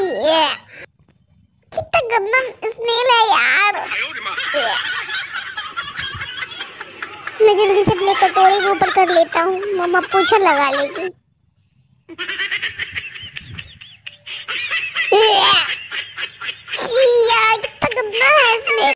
कितना गंदा स्मेल है यार। मैं जल्दी से अपने कटोरे के ऊपर कर लेता हूँ, मम्मा पोछा लगा लेगी।